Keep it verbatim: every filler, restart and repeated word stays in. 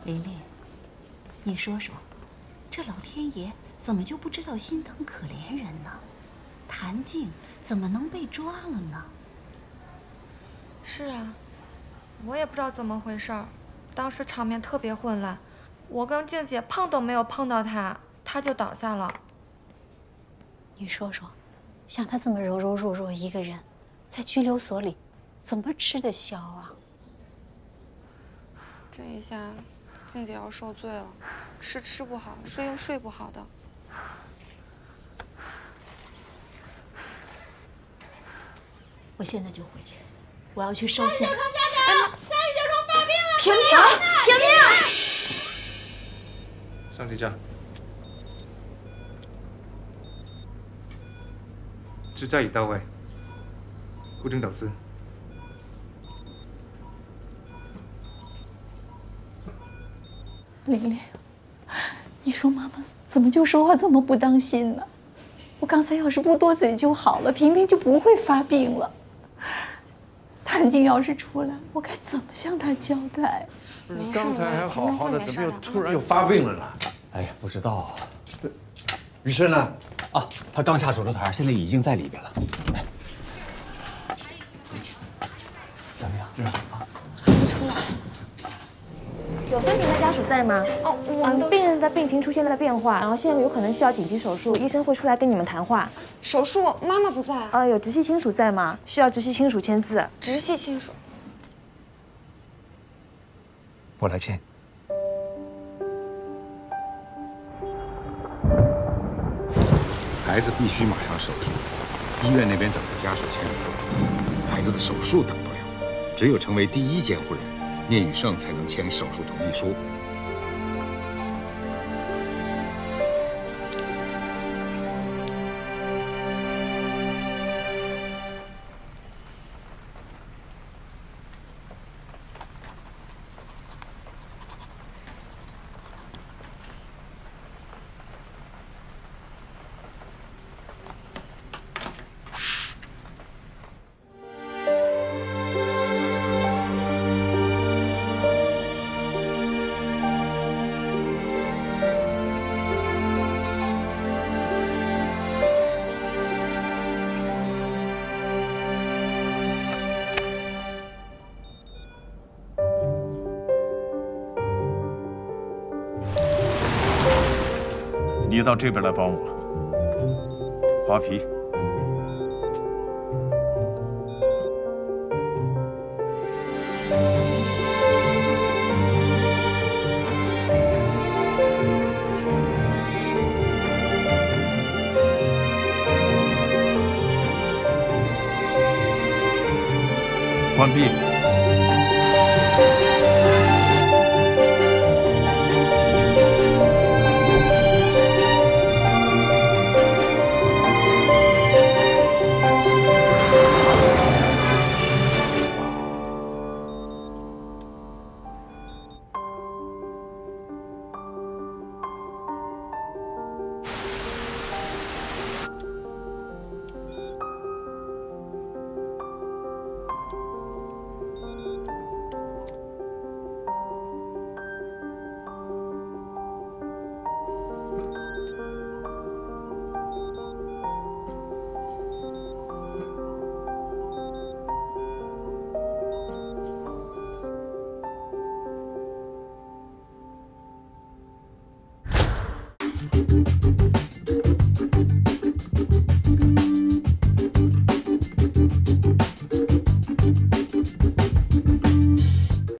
琳琳，你说说，这老天爷怎么就不知道心疼可怜人呢？谭静怎么能被抓了呢？ 是啊，我也不知道怎么回事儿，当时场面特别混乱，我跟静姐碰都没有碰到他，他就倒下了。 你说说，像他这么柔柔弱弱一个人，在拘留所里，怎么吃得消啊？ 这一下，静姐要受罪了，吃吃不好，睡又睡不好的。 我现在就回去，我要去烧香。 三十九床加油！三十九床发病了！ 萍萍，萍萍， 上气站，支架已到位，固定导丝。 琳琳，你说妈妈怎么就说话这么不当心呢？我刚才要是不多嘴就好了，萍萍就不会发病了。谭静要是出来，我该怎么向她交代？ 没事， 刚才还好好的， 没事的。 怎么又突然又发病了呢？ 哎呀，不知道啊。 于生呢？ 啊，他刚下手术台，现在已经在里边了。哎，怎么样？啊， 还没出来。 有分庭的家属在吗？ 哦，我们都嗯，病人的病情出现了变化，然后现在有可能需要紧急手术，医生会出来跟你们谈话。 手术，妈妈不在。 呃，有直系亲属在吗？需要直系亲属签字。 直系亲属。 我来签。 孩子必须马上手术，医院那边等着家属签字，孩子的手术等不了，只有成为第一监护人，聂宇胜才能签手术同意书。 你到这边来帮我，花皮。关闭。 Thank you.